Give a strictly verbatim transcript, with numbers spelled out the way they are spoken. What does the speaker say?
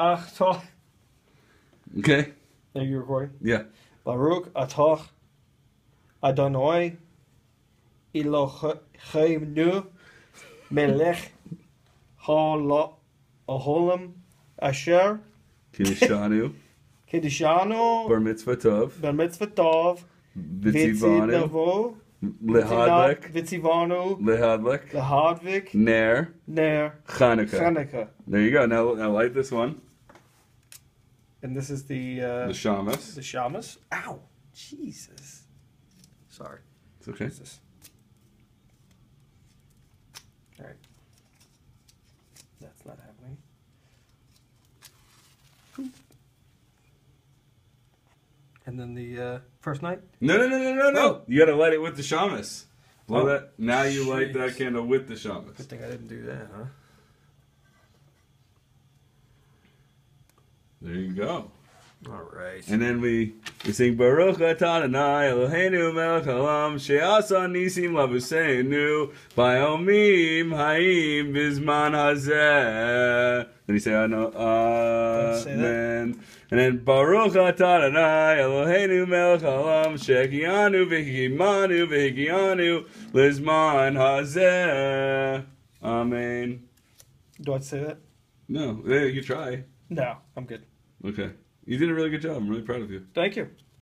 atah. Okay. Are you recording? Yeah. Baruch atah Adonai Eloheinu melech ha'olam asher Kiddushanu. kiddushanu Bar mitzvah tov. bar mitzvah tov Vitzivanu. vitzivanu Lehadlek. vitzivanu Lehadlek. lehadvik Ner. ner Chanukah. Hanukah. There you go. Now, now light this one. And this is the uh, The shamas. the shamas. Ow, Jesus! Sorry. It's okay. What's this? All right. That's not happening. And then the uh, first night. No, no, no, no, no, no. Oh. You got to light it with the shamas. Blow Oh. that. Now you light that Jeez. candle with the shamas. Good thing I didn't do that, huh? There you go. All right. And then we, we sing Baruch atah Adonai Eloheinu melech haolam she'asa nisim lavuseinu b'yomim ha'im bizman hazeh. Then you say Ano- say that. Amen. And then Baruch atah Adonai Eloheinu melech haolam she'hikianu v'hikimanu v'hikianu lizman hazeh. Amen. Do I say that? No, yeah, you try. No, I'm good. Okay. You did a really good job. I'm really proud of you. Thank you.